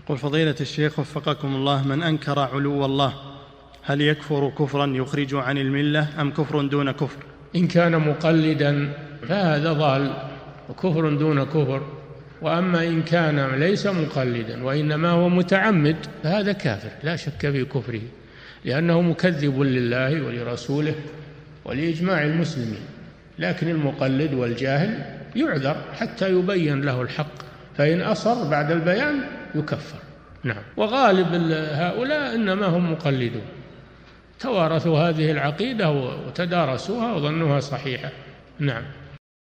قل فضيلة الشيخ وفقكم الله، من أنكر علو الله هل يكفر كفرا يخرج عن الملة أم كفر دون كفر؟ إن كان مقلدا فهذا ضال وكفر دون كفر، وأما إن كان ليس مقلدا وإنما هو متعمد فهذا كافر لا شك في كفره، لأنه مكذب لله ولرسوله ولإجماع المسلمين. لكن المقلد والجاهل يعذر حتى يبين له الحق، فإن أصر بعد البيان يكفر. نعم. وغالب هؤلاء إنما هم مقلدون، توارثوا هذه العقيدة وتدارسوها وظنوها صحيحة. نعم.